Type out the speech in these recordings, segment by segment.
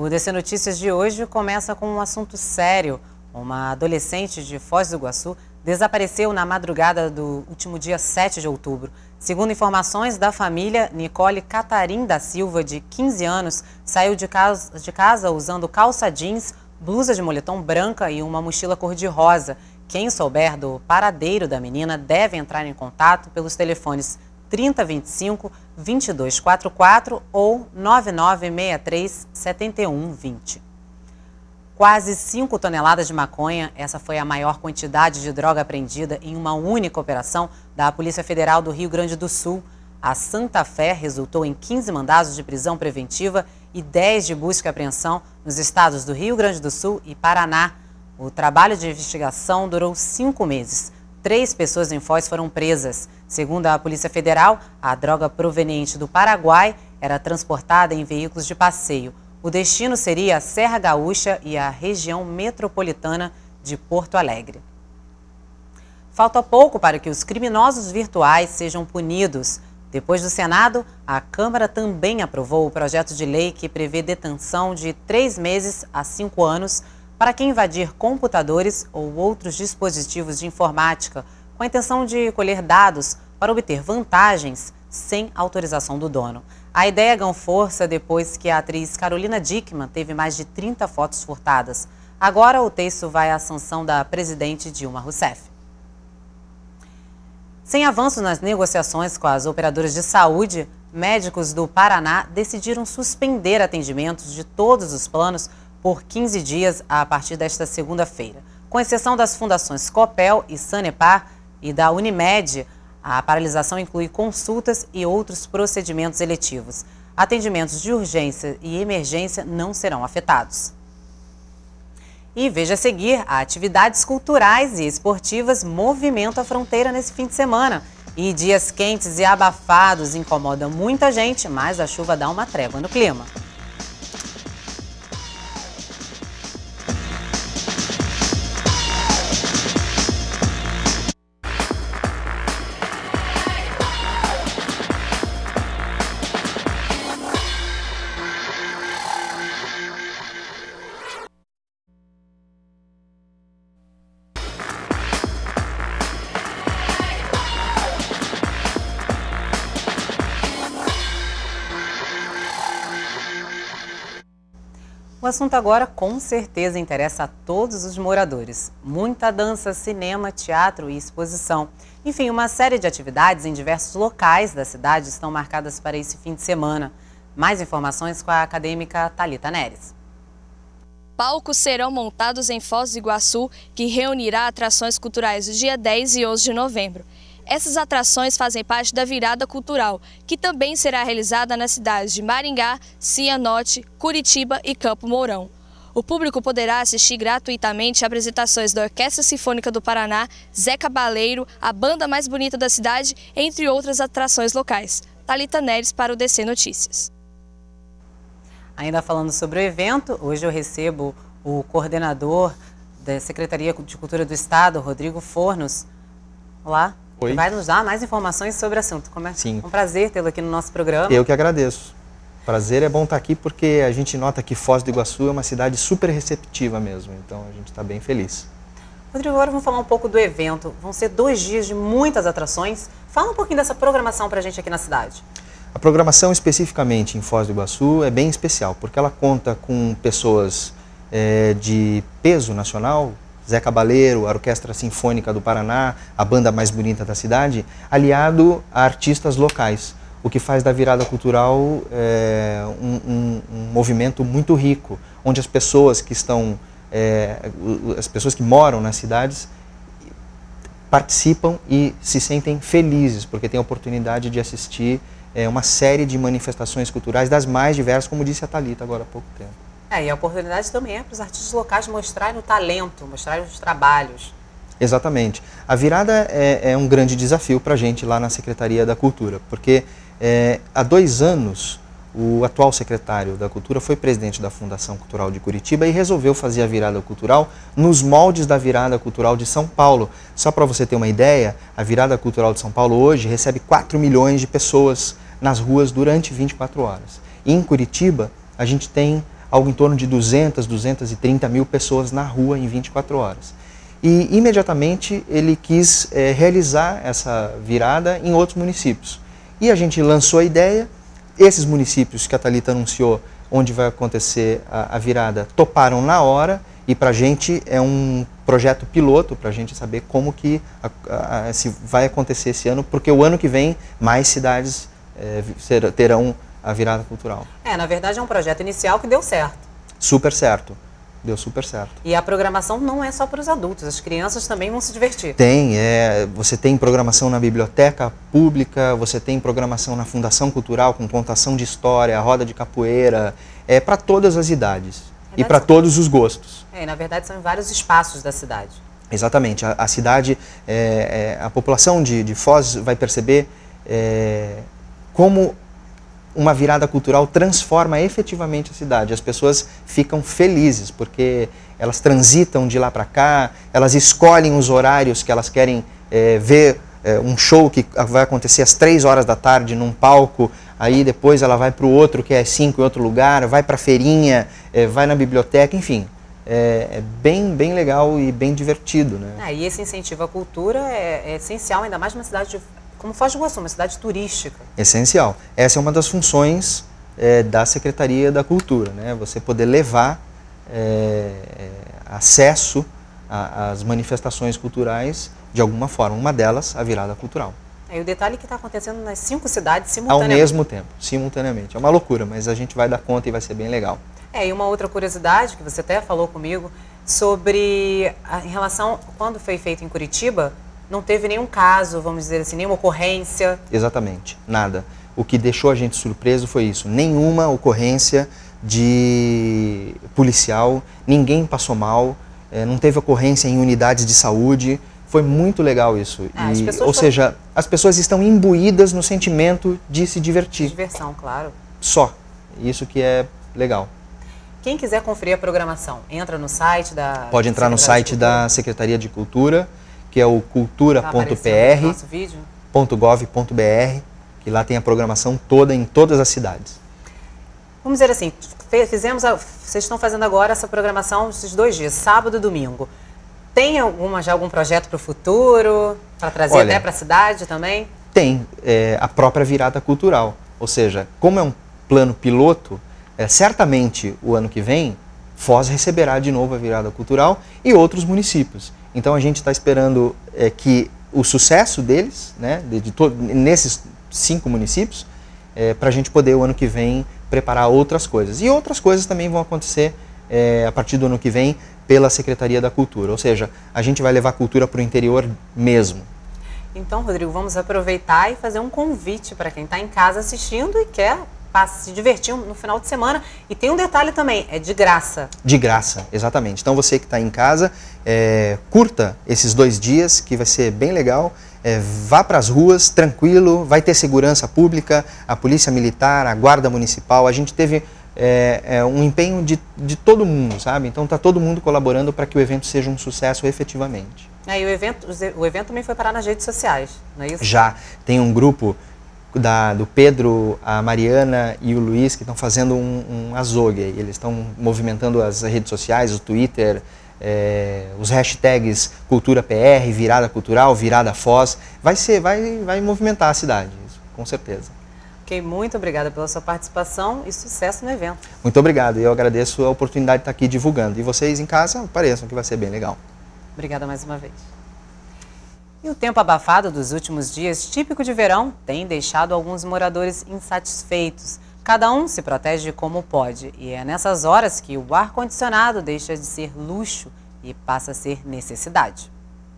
O DC Notícias de hoje começa com um assunto sério. Uma adolescente de Foz do Iguaçu desapareceu na madrugada do último dia 7 de outubro. Segundo informações da família, Nicole Catarim da Silva, de 15 anos, saiu de casa usando calça jeans, blusa de moletom branca e uma mochila cor-de-rosa. Quem souber do paradeiro da menina deve entrar em contato pelos telefones 3025-2244 ou 9963-7120. Quase 5 toneladas de maconha, essa foi a maior quantidade de droga apreendida em uma única operação da Polícia Federal do Rio Grande do Sul. A Santa Fé resultou em 15 mandados de prisão preventiva e 10 de busca e apreensão nos estados do Rio Grande do Sul e Paraná. O trabalho de investigação durou 5 meses. 3 pessoas em Foz foram presas. Segundo a Polícia Federal, a droga proveniente do Paraguai era transportada em veículos de passeio. O destino seria a Serra Gaúcha e a região metropolitana de Porto Alegre. Falta pouco para que os criminosos virtuais sejam punidos. Depois do Senado, a Câmara também aprovou o projeto de lei que prevê detenção de 3 meses a 5 anos para quem invadir computadores ou outros dispositivos de informática com a intenção de colher dados para obter vantagens sem autorização do dono. A ideia ganhou força depois que a atriz Carolina Dickmann teve mais de 30 fotos furtadas. Agora o texto vai à sanção da presidente Dilma Rousseff. Sem avanços nas negociações com as operadoras de saúde, médicos do Paraná decidiram suspender atendimentos de todos os planos por 15 dias a partir desta segunda-feira. Com exceção das fundações Copel e Sanepar e da Unimed, a paralisação inclui consultas e outros procedimentos eletivos. Atendimentos de urgência e emergência não serão afetados. E veja a seguir, atividades culturais e esportivas movimentam a fronteira nesse fim de semana. E dias quentes e abafados incomodam muita gente, mas a chuva dá uma trégua no clima. O assunto agora com certeza interessa a todos os moradores. Muita dança, cinema, teatro e exposição. Enfim, uma série de atividades em diversos locais da cidade estão marcadas para esse fim de semana. Mais informações com a acadêmica Thalita Neres. Palcos serão montados em Foz do Iguaçu, que reunirá atrações culturais do dia 10 e 11 de novembro. Essas atrações fazem parte da Virada Cultural, que também será realizada nas cidades de Maringá, Cianorte, Curitiba e Campo Mourão. O público poderá assistir gratuitamente a apresentações da Orquestra Sinfônica do Paraná, Zé Cabaleiro, a banda mais bonita da cidade, entre outras atrações locais. Thalita Neres para o DC Notícias. Ainda falando sobre o evento, hoje eu recebo o coordenador da Secretaria de Cultura do Estado, Rodrigo Fornos. Olá. Oi. Vai nos dar mais informações sobre o assunto. Sim. Um prazer tê-lo aqui no nosso programa. Eu que agradeço. Prazer, é bom estar aqui porque a gente nota que Foz do Iguaçu é uma cidade super receptiva mesmo, então a gente está bem feliz. Rodrigo, agora vamos falar um pouco do evento. Vão ser 2 dias de muitas atrações. Fala um pouquinho dessa programação para a gente aqui na cidade. A programação especificamente em Foz do Iguaçu é bem especial, porque ela conta com pessoas de peso nacional, Zé Cabaleiro, a Orquestra Sinfônica do Paraná, a banda mais bonita da cidade, aliado a artistas locais, o que faz da Virada Cultural um movimento muito rico, onde as pessoas que estão, as pessoas que moram nas cidades participam e se sentem felizes, porque têm a oportunidade de assistir uma série de manifestações culturais das mais diversas, como disse a Thalita agora há pouco tempo. E a oportunidade também é para os artistas locais mostrarem o talento, mostrarem os trabalhos. Exatamente. A virada é um grande desafio para a gente lá na Secretaria da Cultura, porque há 2 anos o atual secretário da Cultura foi presidente da Fundação Cultural de Curitiba e resolveu fazer a virada cultural nos moldes da Virada Cultural de São Paulo. Só para você ter uma ideia, a Virada Cultural de São Paulo hoje recebe 4 milhões de pessoas nas ruas durante 24 horas. E em Curitiba, a gente tem algo em torno de 230 mil pessoas na rua em 24 horas. E imediatamente ele quis realizar essa virada em outros municípios. E a gente lançou a ideia, esses municípios que a Thalita anunciou, onde vai acontecer a virada, toparam na hora, e para a gente é um projeto piloto, para a gente saber como que se vai acontecer esse ano, porque o ano que vem mais cidades terão a virada cultural. Na verdade é um projeto inicial que deu certo. Super certo. Deu super certo. E a programação não é só para os adultos, as crianças também vão se divertir. Tem, você tem programação na biblioteca pública, você tem programação na Fundação Cultural com contação de história, roda de capoeira, para todas as idades e para todos os gostos. E na verdade são em vários espaços da cidade. Exatamente, a cidade, a população de Foz vai perceber como uma virada cultural transforma efetivamente a cidade. As pessoas ficam felizes, porque elas transitam de lá para cá, elas escolhem os horários que elas querem ver um show que vai acontecer às 3 horas da tarde num palco, aí depois ela vai para o outro que é às 5 em outro lugar, vai para a feirinha, vai na biblioteca, enfim. É bem legal e bem divertido, né? E esse incentivo à cultura é essencial, ainda mais numa cidade como Foz do Iguaçu, uma cidade turística. Essencial. Essa é uma das funções da Secretaria da Cultura, né? Você poder levar acesso às manifestações culturais de alguma forma. Uma delas, a virada cultural. E o detalhe é que está acontecendo nas 5 cidades simultaneamente. Ao mesmo tempo, simultaneamente. É uma loucura, mas a gente vai dar conta e vai ser bem legal. E uma outra curiosidade, que você até falou comigo, sobre, em relação, quando foi feito em Curitiba, não teve nenhum caso, vamos dizer assim, nenhuma ocorrência. Exatamente, nada. O que deixou a gente surpreso foi isso, nenhuma ocorrência de policial, ninguém passou mal, não teve ocorrência em unidades de saúde, foi muito legal isso. Ou seja, as pessoas estão imbuídas no sentimento de se divertir. Diversão, claro. Só, isso que é legal. Quem quiser conferir a programação, entra no site da... Pode entrar no site da Secretaria de Cultura, que é o cultura.pr.gov.br, que lá tem a programação toda em todas as cidades. Vamos dizer assim, vocês estão fazendo agora essa programação esses 2 dias, sábado e domingo. Tem já algum projeto para o futuro, para trazer até para a cidade também? Tem, a própria virada cultural. Ou seja, como é um plano piloto, certamente o ano que vem, Foz receberá de novo a virada cultural e outros municípios. Então a gente está esperando que o sucesso deles, né, nesses 5 municípios, para a gente poder o ano que vem preparar outras coisas. E outras coisas também vão acontecer a partir do ano que vem pela Secretaria da Cultura. Ou seja, a gente vai levar a cultura para o interior mesmo. Então, Rodrigo, vamos aproveitar e fazer um convite para quem está em casa assistindo e quer se divertir no final de semana. E tem um detalhe também, é de graça. De graça, exatamente. Então você que está em casa, curta esses 2 dias, que vai ser bem legal. Vá para as ruas, tranquilo, vai ter segurança pública, a Polícia Militar, a Guarda Municipal. A gente teve um empenho de todo mundo, sabe? Então está todo mundo colaborando para que o evento seja um sucesso efetivamente. E o evento também foi parar nas redes sociais, não é isso? Já, tem um grupo do Pedro, a Mariana e o Luiz, que estão fazendo um azogue. Eles estão movimentando as redes sociais, o Twitter, os hashtags Cultura PR, Virada Cultural, Virada Foz. Vai movimentar a cidade, isso, com certeza. Ok, muito obrigada pela sua participação e sucesso no evento. Muito obrigado, eu agradeço a oportunidade de estar aqui divulgando. E vocês em casa, apareçam, que vai ser bem legal. Obrigada mais uma vez. E o tempo abafado dos últimos dias, típico de verão, tem deixado alguns moradores insatisfeitos. Cada um se protege como pode. E é nessas horas que o ar-condicionado deixa de ser luxo e passa a ser necessidade.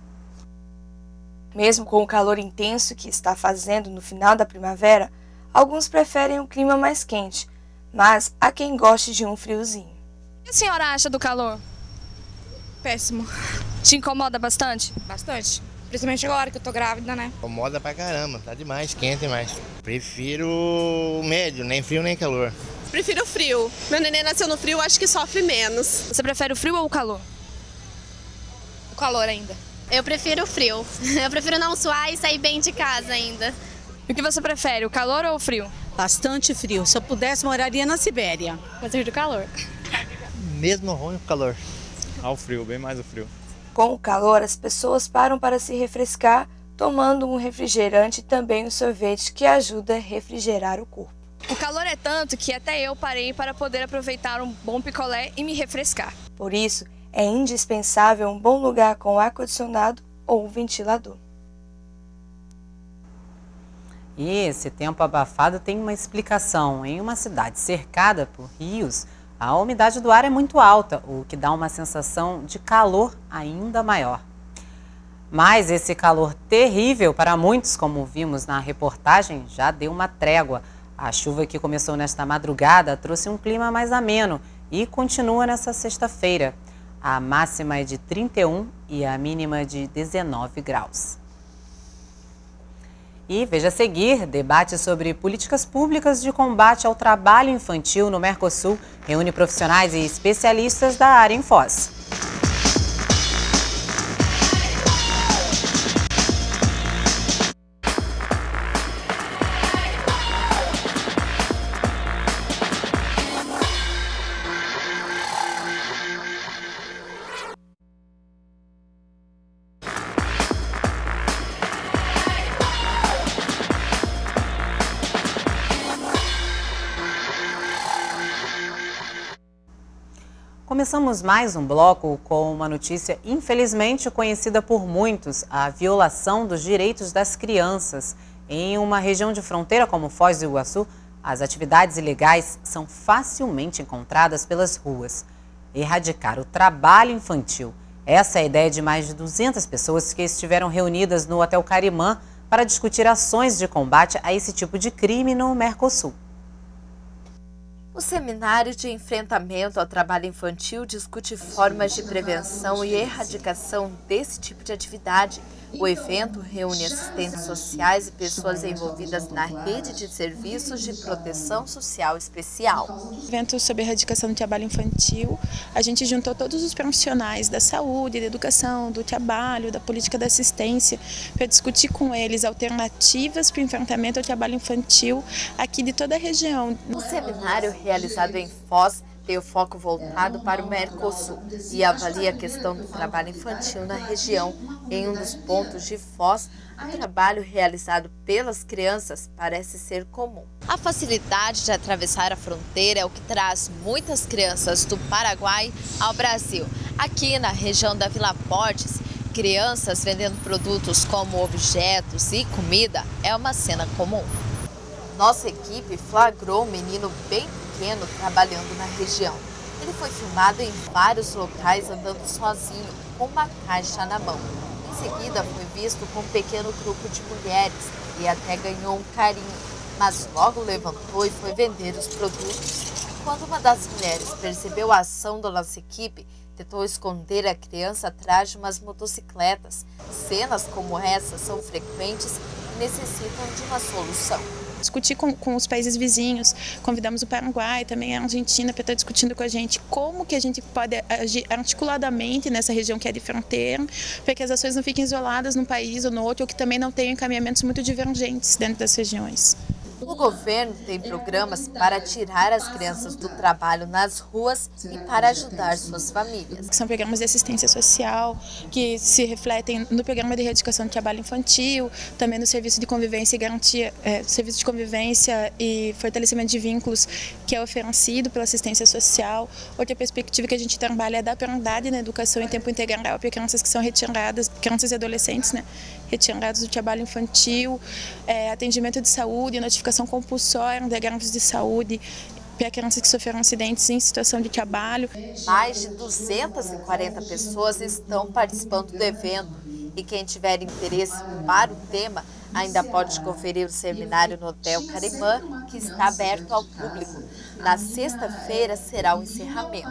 Mesmo com o calor intenso que está fazendo no final da primavera, alguns preferem um clima mais quente, mas há quem goste de um friozinho. O que a senhora acha do calor? Péssimo. Te incomoda bastante? Bastante. Principalmente agora que eu tô grávida, né? Incomoda pra caramba, tá demais, quente demais. Prefiro o médio, nem frio nem calor. Prefiro o frio. Meu neném nasceu no frio, acho que sofre menos. Você prefere o frio ou o calor? O calor ainda. Eu prefiro o frio. Eu prefiro não suar e sair bem de casa ainda. E o que você prefere, o calor ou o frio? Bastante frio. Se eu pudesse, moraria na Sibéria. Gostei do calor. Mesmo ruim o calor. Ao frio, bem mais o frio. Com o calor, as pessoas param para se refrescar, tomando um refrigerante e também um sorvete que ajuda a refrigerar o corpo. O calor é tanto que até eu parei para poder aproveitar um bom picolé e me refrescar. Por isso, é indispensável um bom lugar com ar-condicionado ou um ventilador. E esse tempo abafado tem uma explicação. Em uma cidade cercada por rios, a umidade do ar é muito alta, o que dá uma sensação de calor ainda maior. Mas esse calor terrível para muitos, como vimos na reportagem, já deu uma trégua. A chuva que começou nesta madrugada trouxe um clima mais ameno e continua nessa sexta-feira. A máxima é de 31 e a mínima de 19 graus. E veja a seguir, debate sobre políticas públicas de combate ao trabalho infantil no Mercosul reúne profissionais e especialistas da área em Foz. Começamos mais um bloco com uma notícia infelizmente conhecida por muitos, a violação dos direitos das crianças. Em uma região de fronteira como Foz do Iguaçu, as atividades ilegais são facilmente encontradas pelas ruas. Erradicar o trabalho infantil. Essa é a ideia de mais de 200 pessoas que estiveram reunidas no Hotel Carimã para discutir ações de combate a esse tipo de crime no Mercosul. O Seminário de Enfrentamento ao Trabalho Infantil discute formas de prevenção e erradicação desse tipo de atividade. O evento reúne assistentes sociais e pessoas envolvidas na rede de serviços de proteção social especial. Evento sobre erradicação do trabalho infantil, a gente juntou todos os profissionais da saúde, da educação, do trabalho, da política da assistência, para discutir com eles alternativas para o enfrentamento ao trabalho infantil aqui de toda a região. O seminário realizado em Foz tem o foco voltado para o Mercosul e avalia a questão do trabalho infantil na região. Em um dos pontos de Foz, o trabalho realizado pelas crianças parece ser comum. A facilidade de atravessar a fronteira é o que traz muitas crianças do Paraguai ao Brasil. Aqui na região da Vila Portes, crianças vendendo produtos como objetos e comida é uma cena comum. Nossa equipe flagrou um menino bem pequeno trabalhando na região. Ele foi filmado em vários locais andando sozinho, com uma caixa na mão. Em seguida foi visto com um pequeno grupo de mulheres e até ganhou um carinho, mas logo levantou e foi vender os produtos. Quando uma das mulheres percebeu a ação da nossa equipe, tentou esconder a criança atrás de umas motocicletas. Cenas como essa são frequentes e necessitam de uma solução. Discutir com os países vizinhos, convidamos o Paraguai, também a Argentina, para estar discutindo com a gente como que a gente pode agir articuladamente nessa região que é de fronteira, para que as ações não fiquem isoladas num país ou no outro, ou que também não tenham encaminhamentos muito divergentes dentro das regiões. O governo tem programas para tirar as crianças do trabalho nas ruas e para ajudar suas famílias. São programas de assistência social que se refletem no programa de erradicação do trabalho infantil, também no serviço de convivência e garantia, serviço de convivência e fortalecimento de vínculos que é oferecido pela assistência social. Outra perspectiva que a gente trabalha é da prioridade na educação em tempo integral para crianças que são retiradas, crianças e adolescentes, né, retirados do trabalho infantil, atendimento de saúde, notificação compulsória de agravantes de saúde para crianças que sofreram acidentes em situação de trabalho. Mais de 240 pessoas estão participando do evento e quem tiver interesse para o tema ainda pode conferir o seminário no Hotel Carimã, que está aberto ao público. Na sexta-feira será o encerramento.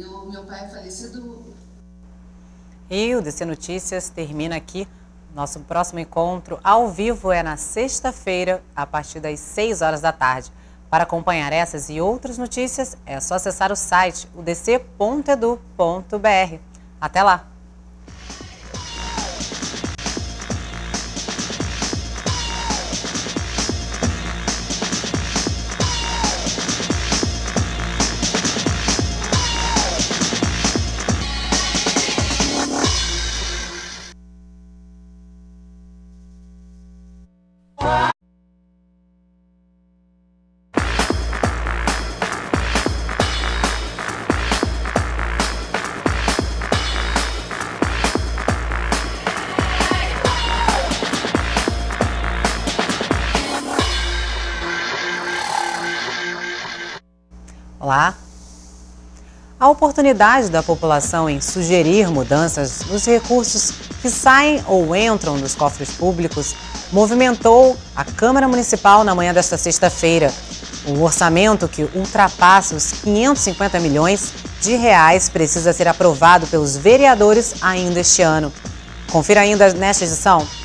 E o DC Notícias termina aqui. Nosso próximo encontro ao vivo é na sexta-feira, a partir das 6 horas da tarde. Para acompanhar essas e outras notícias, é só acessar o site udc.edu.br. Até lá! Olá! A oportunidade da população em sugerir mudanças nos recursos que saem ou entram dos cofres públicos movimentou a Câmara Municipal na manhã desta sexta-feira. Um orçamento que ultrapassa os 550 milhões de reais precisa ser aprovado pelos vereadores ainda este ano. Confira ainda nesta edição.